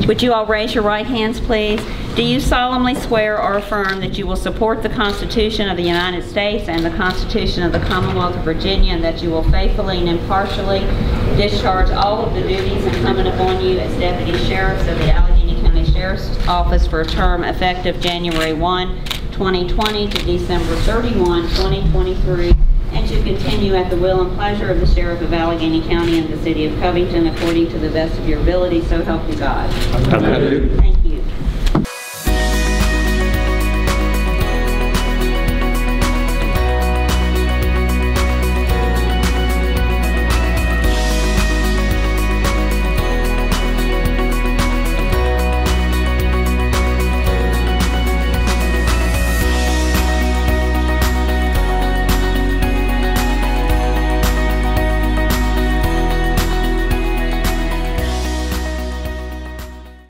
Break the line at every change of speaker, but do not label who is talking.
Would you all raise your right hands, please? Do you solemnly swear or affirm that you will support the Constitution of the United States and the Constitution of the Commonwealth of Virginia, and that you will faithfully and impartially discharge all of the duties incumbent upon you as Deputy Sheriffs of the Alleghany County Sheriff's Office for a term effective January 1, 2020 to December 31, 2023, and to continue at the will and pleasure of the Sheriff of Alleghany County and the City of Covington according to the best of your ability, so help you God?
I do.
Thank you.